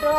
बेटा।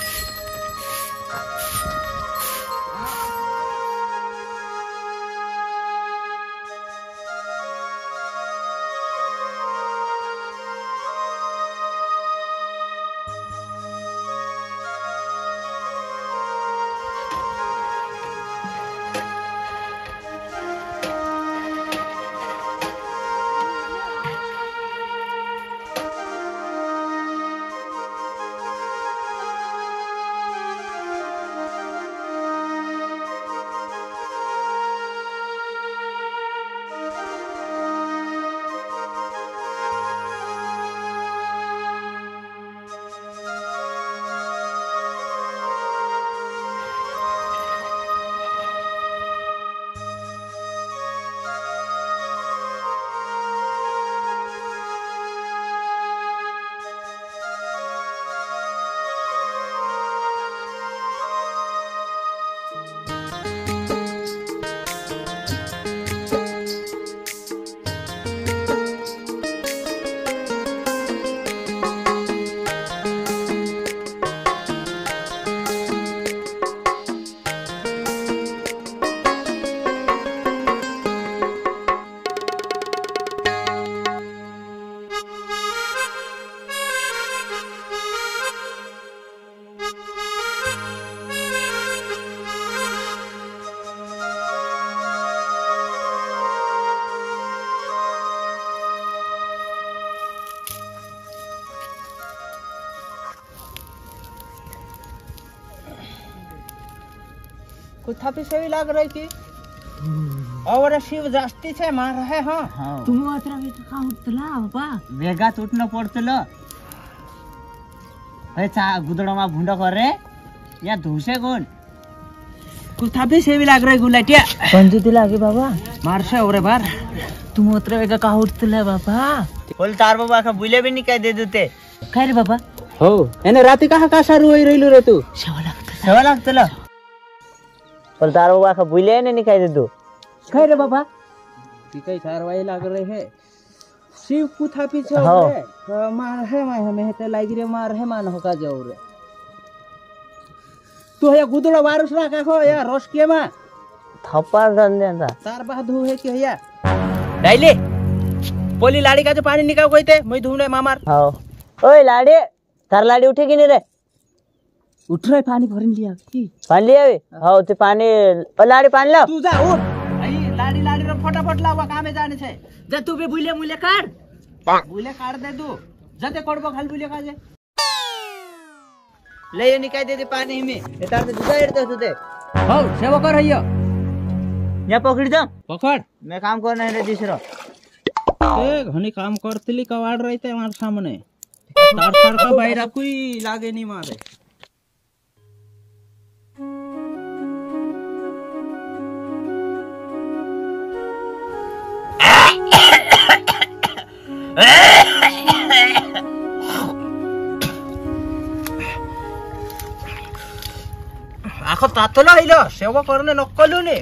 कुछ थापी से भी लाग रही थी और शिव जास्ती से मार रहे हाँ तुम्ही मात्र का उठला बाबा वेगात उठणं पडतलं हे चा गुदडमा भुंड कर रे या धुसे कोण कुछ थापी से भी लाग रही गुलाटिया पंजुती लागे बाबा मारसे ओरे बार तुम्ही मात्र वेगा का उठला बाबा बोल तार बाबा का बुले भी नहीं कह दे देते काय रे बाबा हो एने राती का सारू होई रहिलो रे तू सेवा लागतला बोल तार बाबा का बुले ने नहीं कह दे तू काय रे बाबा ती काही कारवाई लाग रही है शिव कुथा पीछे हो रे मार है मैं हमें ते लागी रे मार है मान होका जाऊ रे तू हे गुदड़ो वारुस राखा खो या रोस के मा थप्पड़ दन देता तार बा धू है कि या डाइले पोली लाड़ी का जो पानी निकाल कोई थे मैं धूने मामार हो ओए लाड़ी तार लाड़ी उठेगी नहीं रे उठ रहे पानी भरन लिया की पानी लिया हो ते पानी ओ लाड़ी पानी ला तू जा उठ आई लाड़ी लाड़ी रे फटाफट लावा कामे जाने छे जा तू बे बुले मुले काट बुले काट दे तू जते कोडबो खाल बुले काजे ले ये निकाय दे दे पानी में ए तार से जुदा हेरते होते हो सेवा कर हइयो या पकड़ जा पकड़ मैं काम करना है रे दिसरो ए घनी काम करतली कवाड़ रहते हमारे सामने तार तार का बाहर कोई लागे नहीं मारे आखो तातलो हइलो सेवा करने नकलु ने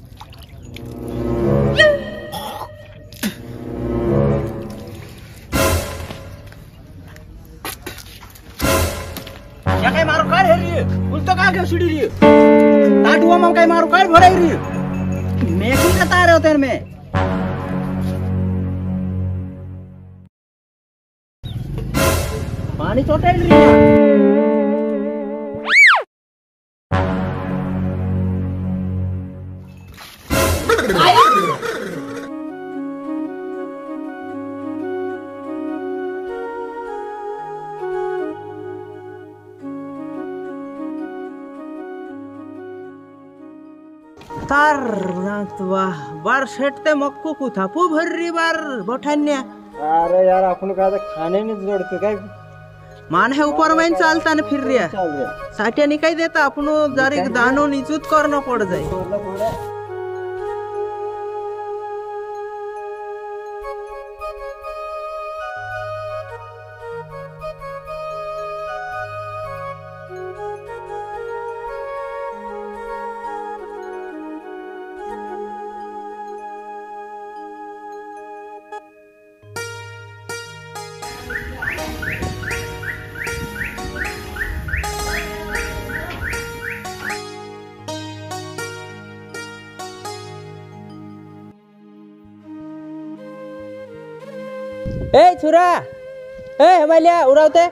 या काय मारो कर हेरी उल्टो का के सीढ़ी री ताटुआ में काय मारो कर भराई री मैं की बता रहे हो तेरे में पानी चोटेल री तार वाह बार सेटते मक्कू को था पू भर्री बार बोठान्या अरे यार आपण का खाने नहीं जोड़ते काय मान है ऊपर में चालता न फिर रिया साठ्या नहीं कही देता अपन जारी दानो निजुत करना पड़ जाए ए छुरा ए हमालिया उड़ावते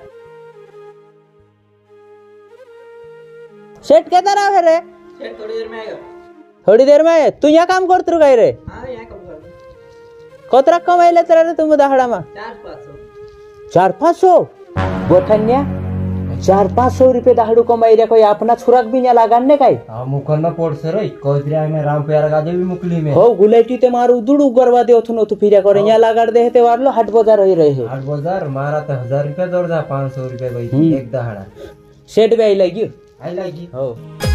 सेट कहता रहा है रे सेट थोड़ी देर में आएगा थोड़ी देर में तू यहाँ काम करत रू काय रे हां यहाँ काम कर कोतरा कमाइले तेरा रे तुम दहाड़ा में 400 बोठन्या 400-500 रुपये दहाड़ू कमाइले कोई अपना छुराक भी यहाँ लगाने काय मुखन में पोड़ से रही कोदरिया में राम प्यार गाजे भी मुकली में हो गुलेटी ते मारू दुड़ू गरवा दे ओथनो तो फिरा करे यहाँ लगाड़ दे ते वारलो हाट बाजार ही रहे हाट बाजार मारा तो 1000 रुपया दौड़ जा 500 रुपया गई एक दहाड़ा सेट भी आई लगी हो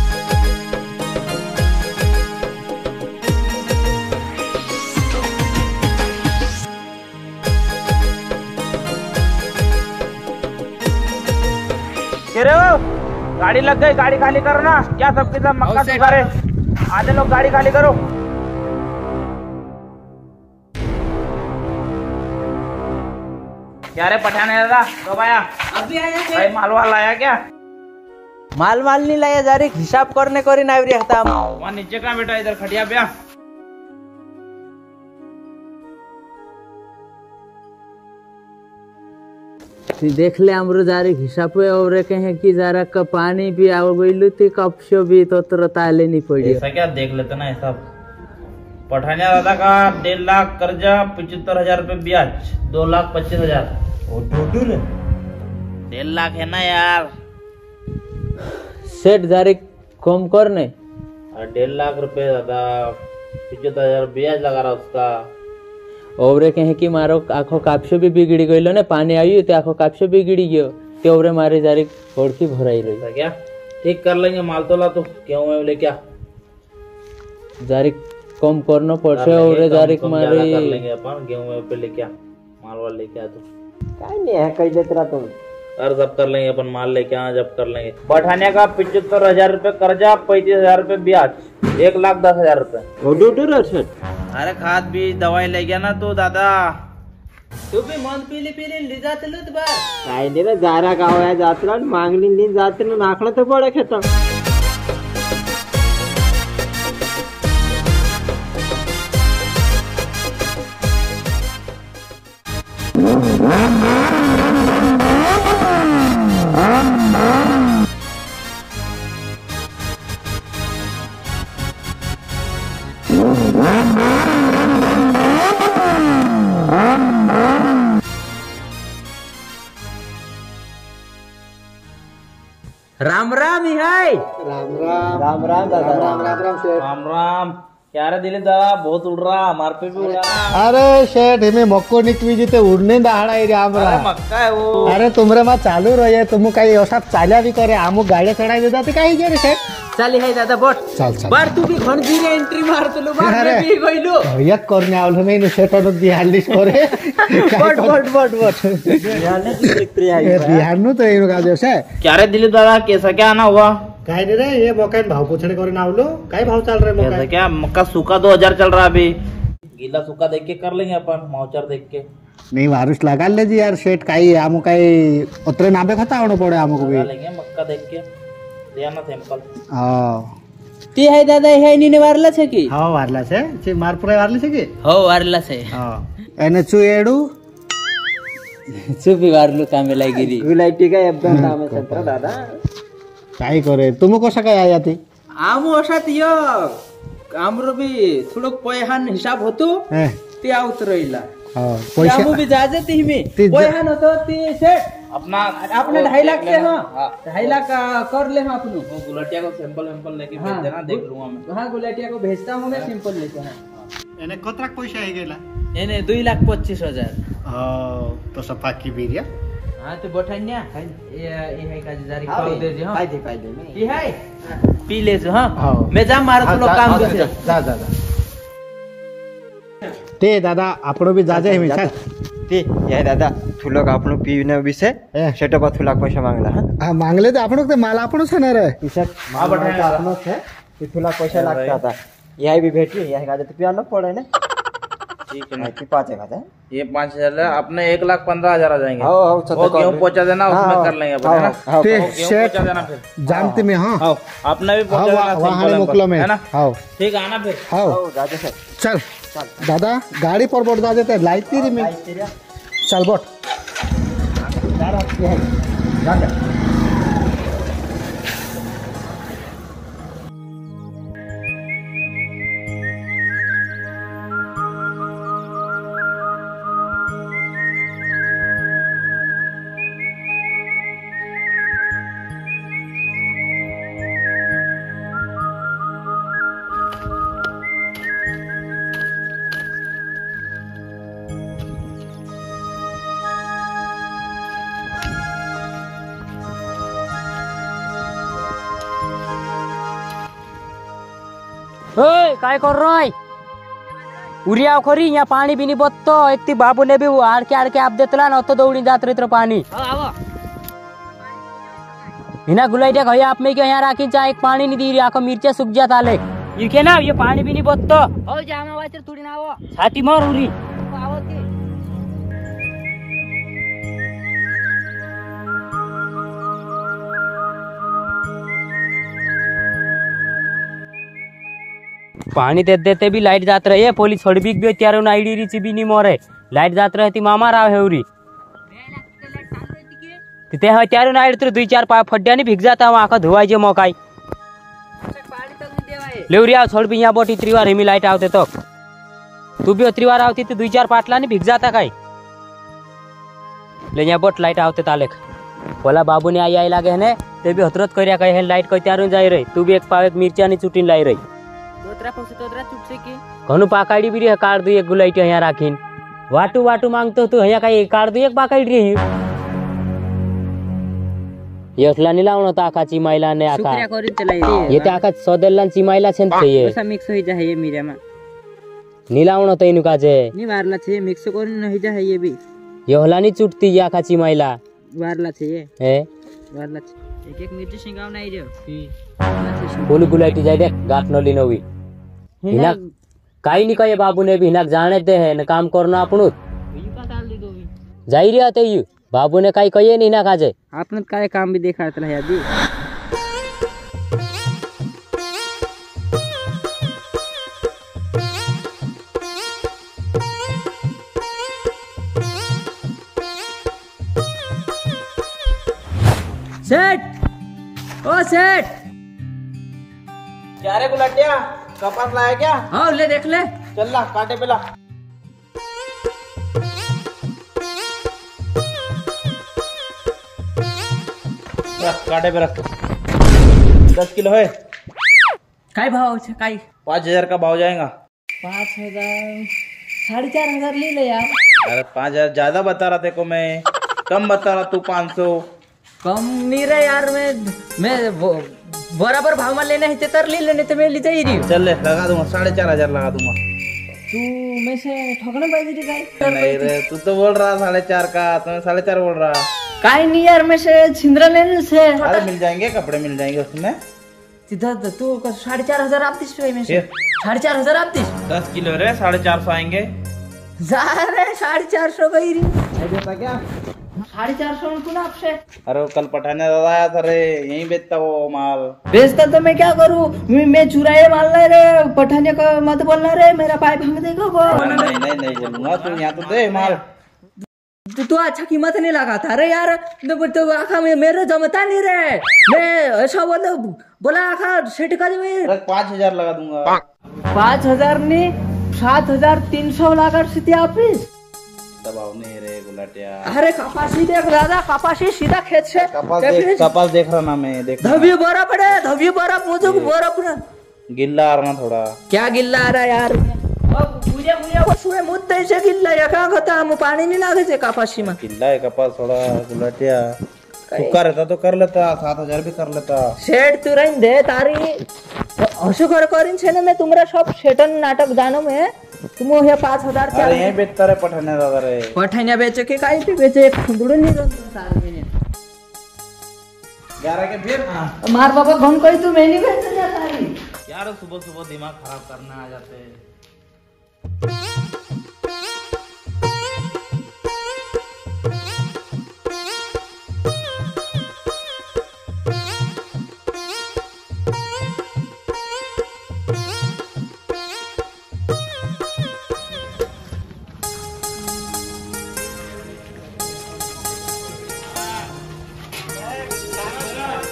गाड़ी लग गई गाड़ी खाली करो ना क्या सबके सब मक्का सुखा रहे आधे लोग गाड़ी खाली करो क्या रे पठान है दादा कब आया अभी आया भाई माल वाल लाया क्या माल नहीं लाया जा रही हिसाब करने को नहीं रहता वहाँ नीचे का बेटा इधर खटिया पे देख ले हमरो जारी हिसाब पे और कहे कि जरा का पानी भी आ गइलु ती कपशो भी तो ताले नहीं पड़ी ऐसा क्या देख लेते ना हिसाब पठानिया दादा का 1.5 लाख कर्जा 75,000 रुपए ब्याज 2,25,000 ओ टोटल 1.5 लाख है ना यार सेठ जारी कम करने 1.5 लाख रुपए दादा 75,000 ब्याज लगा रहा उसका और कहे कि मारो आखो कापशो भी बिगड़ी गइलो ने पानी आई तो आखो कापशो बिगड़ी गयो ते ओरे मारे जारी घोड़की भराई रही क्या ठीक कर लेंगे माल तोला तो क्यों है बोले क्या जारी कम करना पड़से और जारी मारे कर लेंगे अपन गेहूं पे लेके माल वाल लेके आ तो काय नहीं है कई देतरा तुम और जब कर लेंगे अपन माल लेके आ जब कर लेंगे बढ़ाने का 75,000 रुपए कर्जा 35,000 रुपए ब्याज 1,10,000 रुपए अरे खाद बीज दवाई ले गया ना तू दादा तू भी मन पीली ले जाते लो तो बार काय नहीं रे जारा गाव है जातला मांगली नी जाते ना नाखणं तो पडे खेता राम राम ही है राम दादा राम क्या रे दिलीप दादा बहुत उड़ रहा हमारे पे भी उड़ा रहा अरे शेठ हमें मक्को निकवी जी ते उड़ने दहाड़ा है राम अरे मक्का है वो अरे तुमरे मा चालू रहे तुम काही असा चाल्या भी करे आमु गाडी चढाई देता ते काही जे रे शेठ चाली है दादा बोट चल चल बार तू भी घण जी ने एंट्री मार तलो बार में भी गइलो एक करने आवलो नहीं नो शेठ नो दिहालिस करे बोट बिहारनु तो एनो का जैसे क्या रे दिलीप दादा कैसा क्या आना हुआ काय रे ये मक्का भाव पूछने करे ना आवलो काय भाव चल रहा है मक्का क्या मक्का सूखा 2,000 चल रहा अभी गीला सूखा देख के कर लेंगे अपन मौचर देख के नहीं वारुस लगा ले जी यार शेठ काही आमु काही उतरे नाबे खाता आवणो पड़े आमको भी लेंगे मक्का देख के देना सैंपल हां ती है दादा है नी वारला छे की हां वारला छे ची मारपुरा वारली छे की हो वारला छे हां एने चु एडू चुपी वारलू कामे लागिरी गुलाइटी का एकदम काम छत्र दादा काय करे तुम कसा काय आया ती आमु असात यो आमरो भी थोडो पैहान हिसाब होतो ते आवत रहिला हां पैसे आमु भी जाजे ती में पैहान होतो ती सेट अपना 2.5 लाख से हां 2.5 लाख कर ले हम अपनो वो गुलाटिया को सैंपल लेके भेज देना देख लूंगा मैं हां गुलाटिया को भेजता हूं मैं सैंपल लेके हां एने कतरा पैसा है गेला एने 2,25,000 हां तो सफा की बीरिया हां तो बठान्या ये है का जारी कर दे जे हां पाई दे ये है पी ले जो हां मैं जा मार तो लोग काम कर जा ते दादा आपणो भी जाजे मी चल ते ये दादा तुला का आपण पीने विषय सेटअप तुला पैसा मांगला हां मांगले ते आपणो ते माल आपणो छे ना रे पिसक मा बठाया आपणो छे ते तुला पैसा लागता था यही भी भेटली यही का तो पिया न पड़े ना ठीक है कि 5 का ये 5,000 अपने 1,15,000 आ जाएंगे वो गेहूं पहुंचा देना उसमें कर लेंगे अपन है ना ते पहुंचा देना फिर जानते में हां अपने भी पहुंचा देना वहां मोकलो में है ना हां ठीक आना फिर हां दादा से चल दादा गाड़ी पर बोर्ड दादे ते लाइट री में चल बोट ओय काय कर रय उरिया खरी यहाँ पानी भी नहीं बत्तो एक ती बाबू ने भी आड़ के आप देतला न तो दौड़ी जात रहित पानी हिना गुलाइटिया खया आप में के यहाँ राखी चाहे एक पानी नहीं दी रही आखो मिर्चा सूख जाता आले इनके ना ये पानी भी नहीं बत्तो हो जामा वाचर थोड़ी ना आवो छाती मार उरी आवो के पानी दे देते भी लाइट जात रही है पुलिस छोड़ भी गई त्यारो ना आईडी रीच भी नहीं मोरे लाइट जात रहती मामा राव है उरी ते है त्यारो ना आईडी तो 2-4 पा फड्डा नहीं भिग जाता वहां का धुआई जे मौकाई ले उरी आओ छोड़ भी यहां बोटी त्रिवार हिमी लाइट आवते तो तू भी त्रिवार आवती तो 2-4 पाटला नहीं भिग जाता काई ले यहां बोट लाइट आवते तालेख बोला बाबू ने आई लागे है ते भी हतरत करिया कहे लाइट कोई त्यारो जाई रही तू भी एक पाव एक मिर्चा नहीं चुटीन लाई रही घनु पाकाड़ी भी काट दू एक गुलाइटी यहाँ राखीन वाटू वाटू मांगतो तू यहाँ कहीं काट दू एक पाकाड़ी रही येखला नहीं लावणो तो आका चिमाइला ने आका ये तो आका सौदेला चिमाइला छेन थे ये ऐसा मिक्स हो जाए ये मेरे में नहीं लावणो तो इनु काजे नहीं वारला छे मिक्स कर नहीं जाए ये भी ये होला नहीं चुटती ये आका चिमाइला वारला छे ये है वारला छे एक मिर्ची सिंगाव नहीं जो बोलू गुलाइटी जाय देख गाट न लिनोवी हिना काई नहीं कहे बाबू ने भी हिना जाने दे है न काम करना आपनु जाई रे आते यू बाबू ने काई कहे नहीं ना काजे आपने काय काम भी देखा था अभी सेठ ओ सेठ क्या रे गुलाटिया कपास लाया क्या? हाँ ले देख ले चल ला काटे पे ला काटे पे रख 10 किलो है काय भाव छे काय 5000 का भाव जाएगा 5000 4,500 ले ले यार अरे 5000 ज्यादा बता रहा तेको मैं कम बता रहा तू 500 कम नहीं रे यार मैं बराबर भाव में लेना है तर ले लेने तो मैं ले जाई रही चल ले लगा दूंगा 4,500 लगा दूंगा तू मैं से ठगने बाजी रे काय नहीं रे तू तो बोल रहा 4.5 का तो मैं 4.5 बोल रहा काय नहीं यार मैं से छिंद्रा लेने से अरे मिल जाएंगे कपड़े मिल जाएंगे उसमें सीधा तू 4,500 आप दिस पे में से 4,500 आप दिस 10 किलो रे 450 आएंगे जा रे 450 गई रही बेचता क्या 450 को ना आपसे अरे वो कल पठाने दादा आया था रे यहीं बेचता वो माल बेचता तो मैं क्या करूं मैं चुराए माल ला रे पठाने का मत बोलना रे मेरा पाइप हमें देखो वो नहीं बोलूंगा तू यहाँ तो दे माल तो अच्छा कीमत नहीं लगाता रे यार तो आखा में मेरे जमता नहीं रे मैं ऐसा बोला आखा सेठ का 5,000 लगा दूंगा 5,000 नहीं 7,300 लगा सीधे ऑफिस दबाव नहीं रे गुलाटिया अरे कपासी देख दादा कपासी सीधा खेत से कपास देख रहा ना मैं देख धवी बड़ा पड़े धवी बड़ा मुझे बड़ा पड़ा गिल्ला आ रहा ना थोड़ा क्या गिल्ला आ रहा यार मुझे वो सुए मुद्दे से गिल्ला या क्या कहता हम पानी नहीं लागे से कपासी में गिल्ला है कपास थोड़ा गुलाटिया तू कर रहता तो कर लेता 7,000 भी कर लेता सेठ तू रही दे तारी हसु कर करिन छे ना मैं तुम्हारा सब सेटन नाटक जानो में तुम ये 5,000 अरे यहीं बेचता रे पठाने दादा रे पठाने बेचे के काई पे बेचे एक खुंदुड़ नहीं रंग साल में 11 के फिर मार बाबा घन कोई तू मैं नहीं बेच जाता तारी यार सुबह सुबह दिमाग खराब करने आ जाते हैं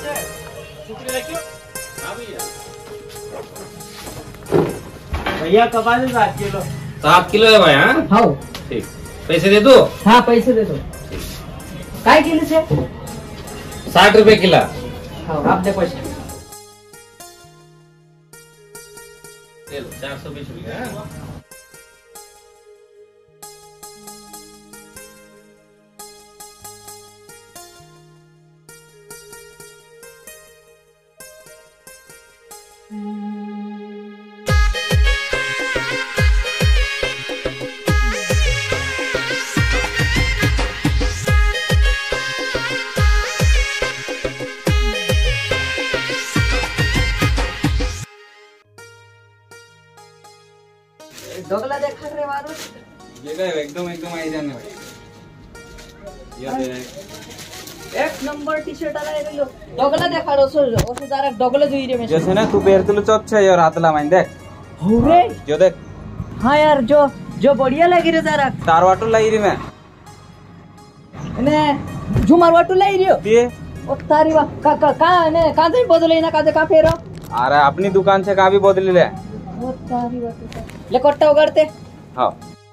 भैया कपा दे 7 किलो। 7 किलो है भाई। हाँ हाँ ठीक, पैसे दे दो। हाँ पैसे दे दो। काय किलो से? 60 रुपए किलो। हाँ आप दे पैसे। ले लो 420 रुपए। डोगला देखा रे मारो। एकदम आई जाने भाई। ये दे रहे। एक नंबर टी-शर्ट आला रे लो। डोगला देखा रोसो ओसो जरा डोगला जोई रे में। जैसे ना तू पेरतुल चोप छे यार हातला माइन देख। हो रे जो देख। हाँ यार जो बढ़िया लगी रे जरा। तार वाटू लाई री मैं। ने झुमार वाटू लाई रियो। दिए। ओ तारी वा का ने का से बदले ना का फेरो। अरे अपनी दुकान से का भी बदली ले। ओ तारी वा ले कोट्टा उगड़ते। हाँ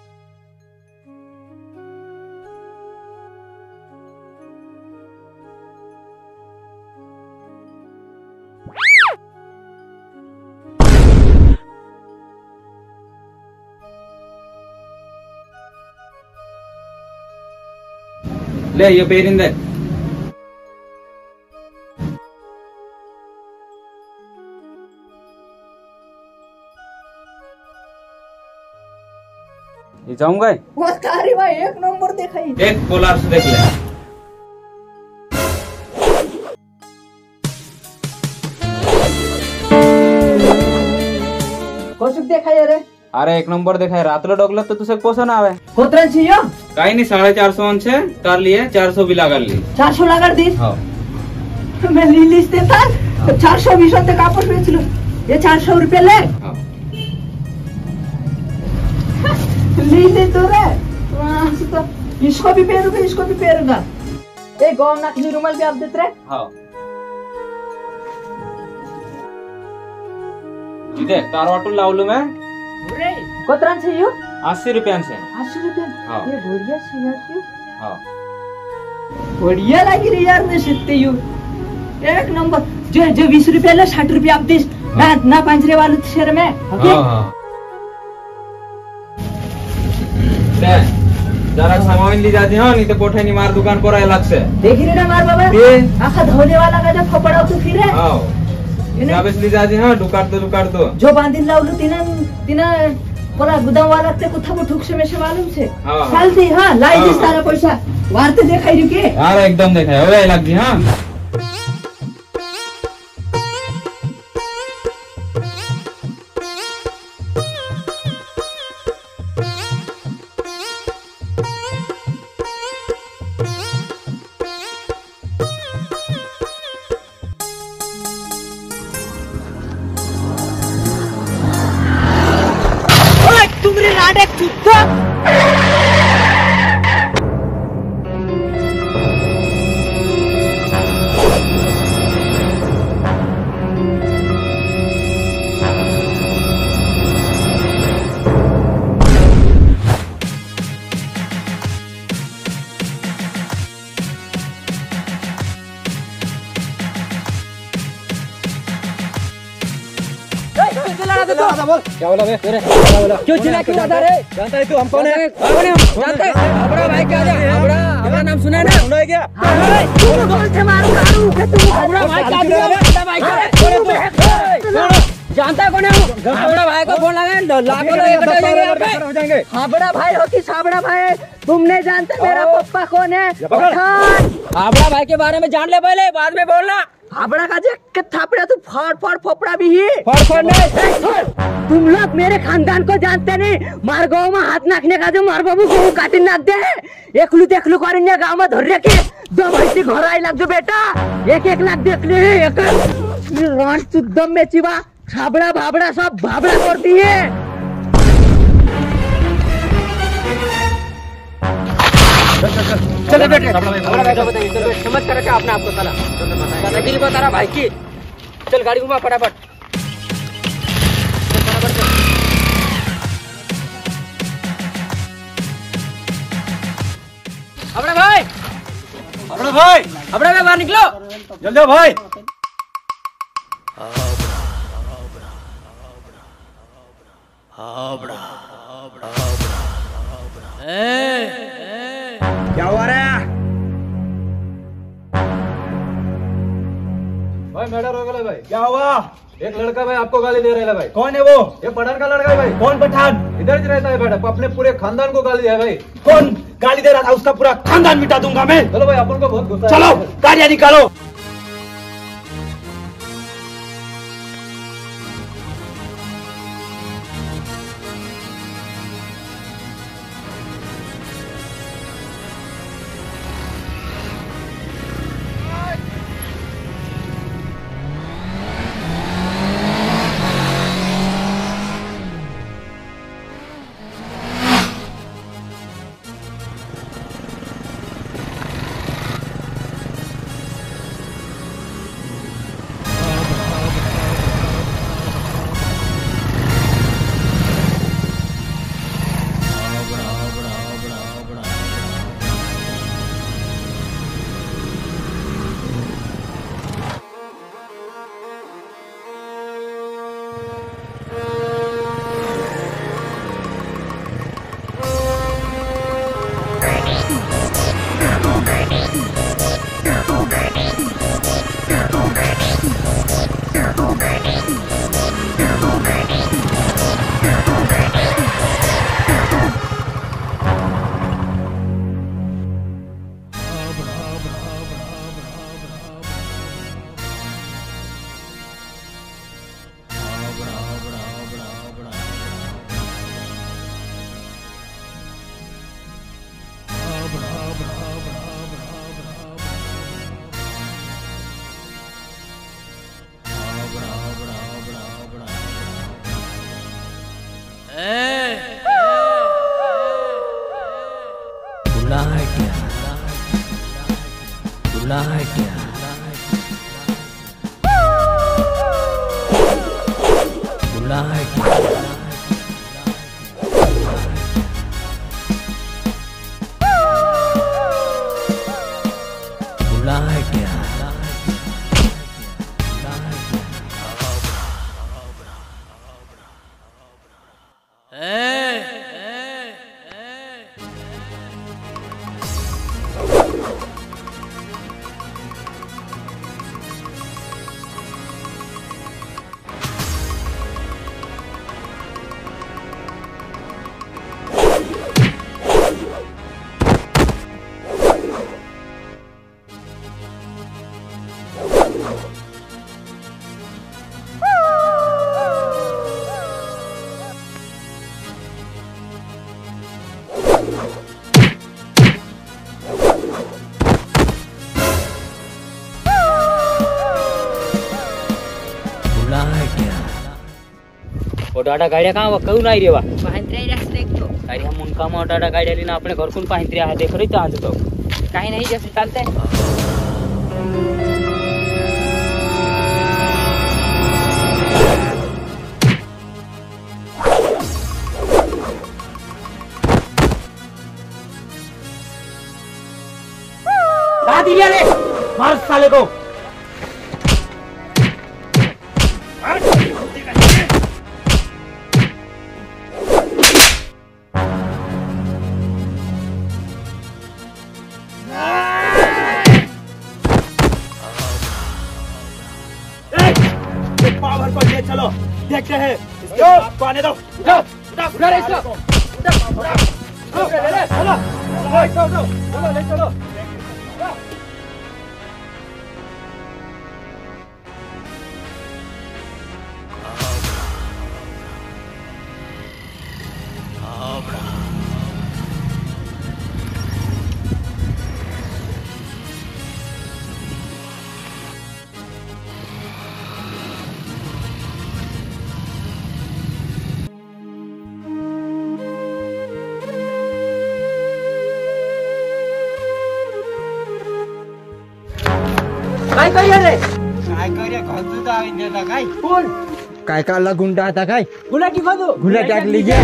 ले ये पेरिंद देख। ये जाऊंगा वो तारी भाई एक नंबर दिखाई। एक पोलार से देख ले। कौशिक दिखाई रे। अरे एक नंबर देखा है। रातलो डोगला तो तुझे पोषण आवे। कोतरा छियो? कहीं नहीं 450 छे कर लिए 400 भी लगा ली। 400 लगा दी। हाँ मैं ली लिस्ट देता 420 तक आपस बेच लो। ये 400 रुपए ले। हाँ ली ले तो रे। तो इसको भी पेरूंगा इसको भी पेरूंगा। ए गौम नकली रुमाल भी आप देते रहे। हाँ इधर तारवाटू लावलू मैं। कोतरा छियो? 80 रुपया से। 80 रुपए। हाँ। ये बढ़िया छी यार। हाँ बढ़िया लगी रे यार मैं सीखते यू। एक नंबर जो 20 रुपया ले 60 रुपया आप दिस। ना पंजरे वाले शहर में। ओके हाँ जरा सामान ली जाती हाँ नहीं तो कोठे नहीं मार दुकान पर अलग से। देख रहे ना मार बाबा आखा धोने वाला का जब फपड़ा तो फिर है। हाँ ली जाती हाँ दुकान दो जो बांधिल लावलो तिना पूरा गुदाम वाला ते कुथा को ठुक से में से मालूम से। हाँ। चल दी हाँ लाई दिस सारा पैसा वारते देखाई रू के। अरे एकदम देखा है वो लग दी हाँ। तुमरे लाडे कुत्ता। क्या बोला बे? क्यों चिल्ला क्यों रहा रे? जानता है तू हम कौन है? कौन है हम? जानते हैं? हमारा भाई क्या है? हमारा नाम सुना है ना? सुना है क्या? तू बोल से मारूंगा तू। हमारा भाई क्या है? हमारा भाई क्या है? जानता है कौन है? हमारा भाई को फोन लगा लाखों लोग इकट्ठे हो जाएंगे। हाबड़ा भाई हो कि साबड़ा भाई? तुम नहीं जानते मेरा पप्पा कौन है? हाबड़ा भाई के बारे में जान ले पहले बाद में बोलना। हाबड़ा का जे थापड़ा तू फाड़ फोपड़ा भी ही। फाड़ नहीं। तुम लोग मेरे खानदान को जानते नहीं। मार गाँव में हाथ नाखने का जो मार बाबू को काटी नाक दे। एकलू देखलू करेंगे गाँव में धर के 2 भैंसी घर आई लग जो बेटा 1-1 लाख देख ले। एक रान तू दम में चिवा छाबड़ा भाबड़ा सब भाबड़ा करती है। चलो बेटे समझ कर रखा अपने आपको साला दादागिरी बता रहा भाई की। चल गाड़ी घुमा फटाफट। अपना भाई बाहर निकलो जल्दी भाई। क्या हुआ रे भाई? मैटर हो गया भाई। क्या हुआ? एक लड़का भाई आपको गाली दे रहा है भाई। कौन है वो? ये पठान का लड़का है भाई। कौन पठान? इधर ही रहता है मैडम, अपने पूरे खानदान को गाली दिया है भाई। कौन गाली दे रहा था? उसका पूरा खानदान मिटा दूंगा मैं। चलो भाई, अपन को बहुत गुस्सा है। चलो गाड़ियां निकालो। डाटा गाड्या का कहू नाही रे बा अरे हम उनका मग डाटा गाड्या लिहिणं आपल्या घरकून पाहिजे आहे ते खरंच आणतो काही नाही जास्त चालतंय मार साले को। पावर को ले चलो, देखते हैं इसके बाप को आने दो। उधर इसको चलो ले चलो। काय करिया रे काय करिया खतू तो आविन देता काय कोण काय काला गुंडा आता काय गुलाटी खदू गुलाटी टाकली गे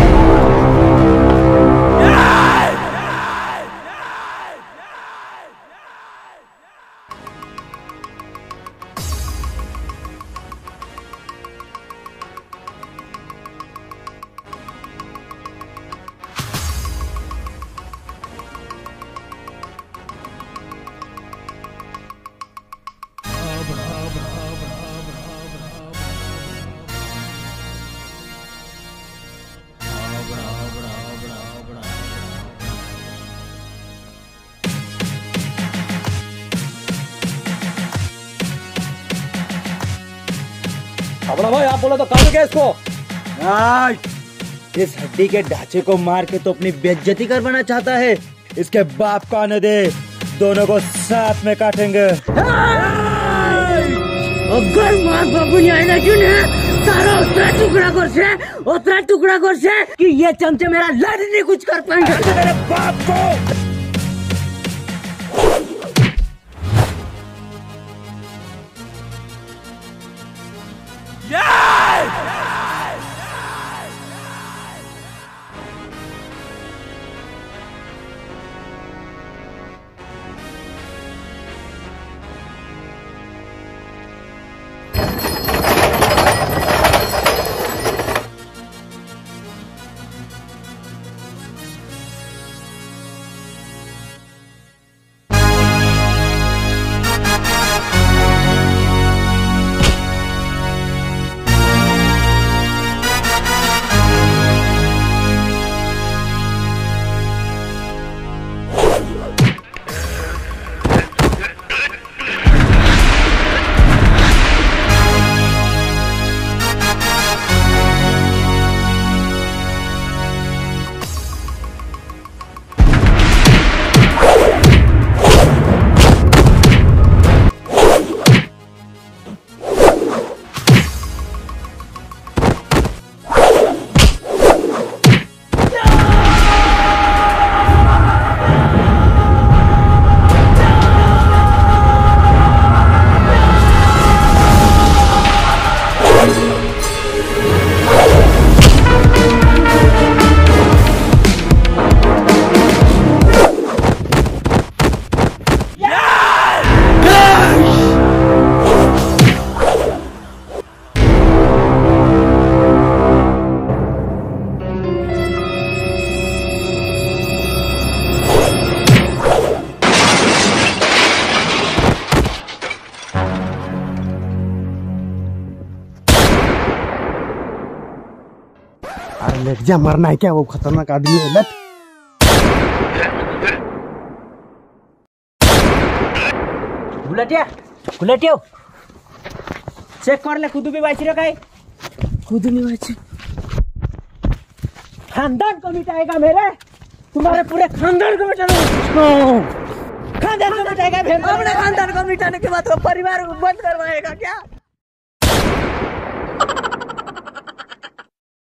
अपना भाई आप बोला तो काट क्या इसको? इस हड्डी के ढांचे को मार के तो अपनी बेइज्जती करवाना चाहता है। इसके बाप को आने दे, दोनों को साथ में काटेंगे। अगर मार बाबू ने आना चुने सारा उतना टुकड़ा कर से कि ये चमचे मेरा लड़ नहीं कुछ कर पाएंगे तेरे बाप को। लेट जा, मरना है क्या? वो खतरनाक आदमी है। लट गुलाटिया चेक कर ले खुद भी बाइची रे काय खुद नहीं बाइची खानदान को मिटाएगा मेरे तुम्हारे पूरे खानदान को मिटाना खानदान को मिटाएगा अपने खानदान को मिटाने के बाद परिवार को बंद करवाएगा क्या?